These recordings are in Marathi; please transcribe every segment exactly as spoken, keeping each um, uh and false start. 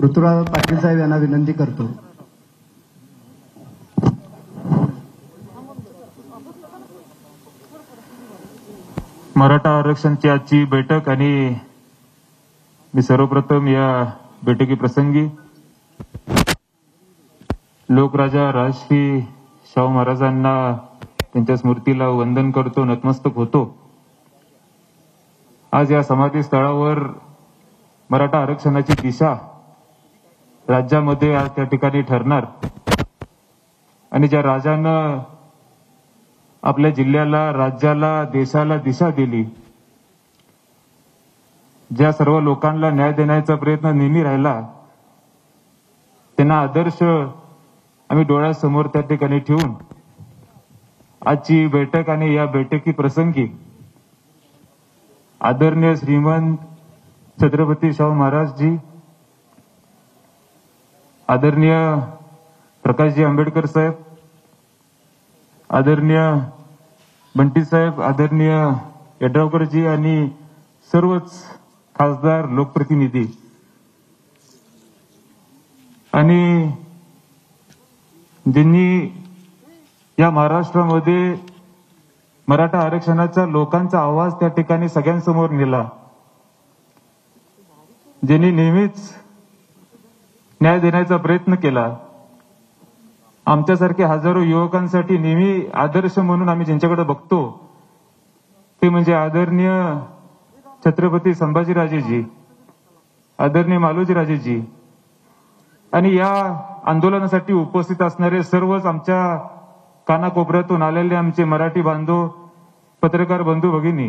ऋतुराज पाटील साहेब यांना विनंती करतो. मराठा आरक्षणची आजची बैठक आणि मी सर्वप्रथम या बैठकी प्रसंगी लोकराजा राजश्री शाहू महाराजांना त्यांच्या स्मृतीला वंदन करतो, नतमस्तक होतो. आज या समाधी स्थळावर मराठा आरक्षणाची दिशा राज्यामध्ये आज त्या ठिकाणी ठरणार आणि ज्या राजानं आपल्या जिल्ह्याला, राज्याला, देशाला दिशा दिली, ज्या सर्व लोकांना न्याय देण्याचा प्रयत्न नेहमी राहिला, त्यांना आदर्श आम्ही डोळ्यासमोर त्या ठिकाणी ठेवून आजची बैठक आणि या बैठकी प्रसंगी आदरणीय श्रीमंत छत्रपती शाहू महाराजजी, आदरणीय प्रकाशजी आंबेडकर साहेब, आदरणीय बंटी साहेब, आदरणीय यड्रावकरजी आणि सर्वच खासदार, लोकप्रतिनिधी आणि ज्यांनी या महाराष्ट्रामध्ये मराठा आरक्षणाचा लोकांचा आवाज त्या ठिकाणी सगळ्यांसमोर नेला, ज्यांनी नेहमीच न्याय देण्याचा प्रयत्न केला, आमच्यासारखे हजारो युवकांसाठी नेहमी आदर्श म्हणून आम्ही ज्यांच्याकडे बघतो ते म्हणजे आदरणीय छत्रपती संभाजीराजेजी, आदरणीय मालोजीराजेजी आणि या आंदोलनासाठी उपस्थित असणारे सर्वच आमच्या कानाकोपऱ्यातून आलेले आमचे मराठी बांधव, पत्रकार बंधू भगिनी.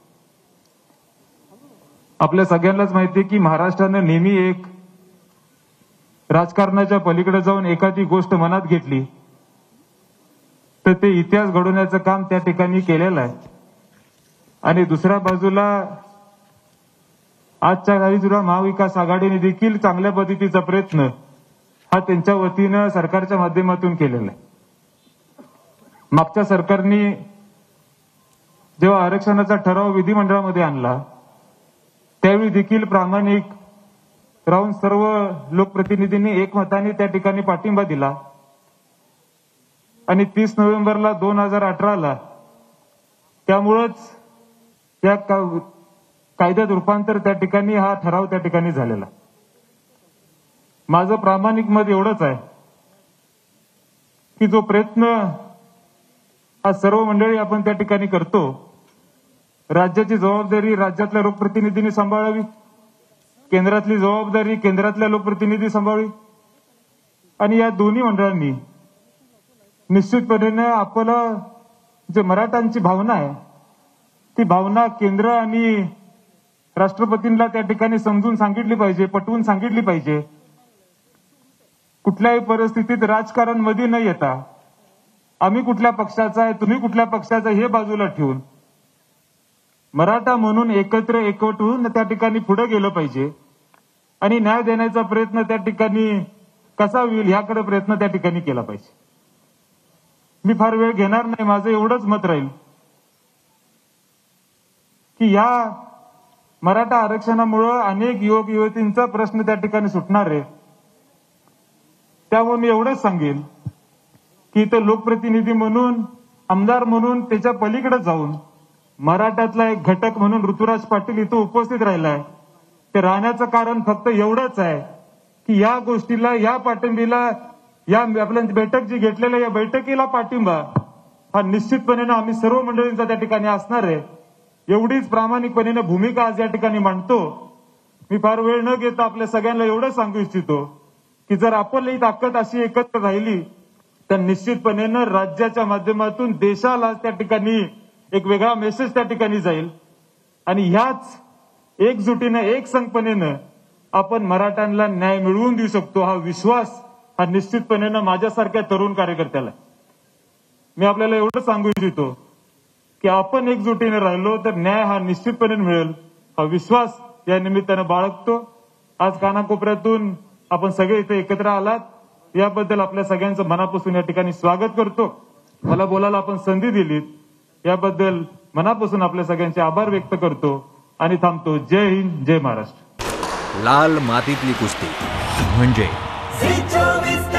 आपल्या सगळ्यांनाच माहिती आहे की महाराष्ट्रानं नेहमी एक राजकारणाच्या पलीकडे जाऊन एखादी गोष्ट मनात घेतली तर ते इतिहास घडवण्याचं काम त्या ठिकाणी केलेलं आहे. आणि दुसऱ्या बाजूला आजच्या काळी सुद्धा महाविकास आघाडीने देखील चांगल्या पद्धतीचा प्रयत्न हा त्यांच्या वतीनं सरकारच्या माध्यमातून केलेला आहे. मागच्या सरकारने जेव्हा आरक्षणाचा ठराव विधिमंडळामध्ये आणला त्यावेळी देखील प्रामाणिक राहून सर्व लोकप्रतिनिधींनी एकमताने त्या ठिकाणी पाठिंबा दिला आणि तीस नोव्हेंबरला दोन हजार अठराला त्यामुळंच त्या कायद्यात रूपांतर त्या ठिकाणी हा ठराव त्या ठिकाणी झालेला. माझं प्रामाणिक मत एवढंच आहे की जो प्रयत्न हा सर्व मंडळी आपण त्या ठिकाणी करतो, राज्याची जबाबदारी राज्यातल्या लोकप्रतिनिधींनी सांभाळावी, केंद्रातली जबाबदारी केंद्रातल्या लोकप्रतिनिधी सांभाळावी आणि या दोन्ही मंडळांनी निश्चितपणे आपला जे मराठ्यांची भावना आहे ती भावना केंद्र आणि राष्ट्रपतींना त्या ठिकाणी समजून सांगितली पाहिजे, पटवून सांगितली पाहिजे. कुठल्याही परिस्थितीत राजकारण मध्ये न येता आम्ही कुठल्या पक्षाचा आहे, तुम्ही कुठल्या पक्षाचा हे बाजूला ठेवून मराठा म्हणून एकत्र एकवट होऊन त्या ठिकाणी पुढे गेलं पाहिजे आणि न्याय देण्याचा प्रयत्न त्या ठिकाणी कसा होईल याकडे प्रयत्न त्या ठिकाणी केला पाहिजे. मी फार वेळ घेणार नाही, माझं एवढंच मत राहील की या मराठा आरक्षणामुळे अनेक युवक युवतींचा प्रश्न त्या ठिकाणी सुटणार आहे. त्यामुळे मी एवढंच सांगेन की इथं लोकप्रतिनिधी म्हणून, आमदार म्हणून त्याच्या पलीकडे जाऊन मराठ्यातला एक घटक म्हणून ऋतुराज पाटील इथं उपस्थित राहिलाय. ते राहण्याचं कारण फक्त एवढंच आहे की या गोष्टीला, या पाठिंबीला, या आपल्या बैठक जी घेतलेल्या या बैठकीला पाठिंबा हा निश्चितपणे आम्ही सर्व मंडळींचा त्या ठिकाणी असणार आहे. एवढीच प्रामाणिकपणे भूमिका आज या ठिकाणी मांडतो. मी फार वेळ न घेता आपल्या सगळ्यांना एवढं सांगू इच्छितो की जर आपली ताकद अशी एकत्र राहिली तर निश्चितपणे राज्याच्या माध्यमातून देशाला त्या ठिकाणी एक वेगळा मेसेज त्या ठिकाणी जाईल आणि ह्याच एकजुटीनं, एकसंघपणेनं आपण मराठ्यांना न्याय मिळवून देऊ शकतो. हा विश्वास हा निश्चितपणे माझ्यासारख्या तरुण कार्यकर्त्याला मी आपल्याला एवढं सांगू इच्छितो की आपण एकजुटीने राहिलो तर न्याय हा निश्चितपणे मिळेल. हा विश्वास या निमित्तानं बाळगतो. आज कानाकोपऱ्यातून आपण सगळे इथे एकत्र आलात याबद्दल आपल्या सगळ्यांचं मनापासून या ठिकाणी स्वागत करतो. मला बोलायला आपण संधी दिलीत याबद्दल मनापासून आपल्या सगळ्यांचे आभार व्यक्त करतो आणि थांबतो. जय हिंद, जय महाराष्ट्र. लाल मातीतली कुस्ती. म्हणजे झी चोवीस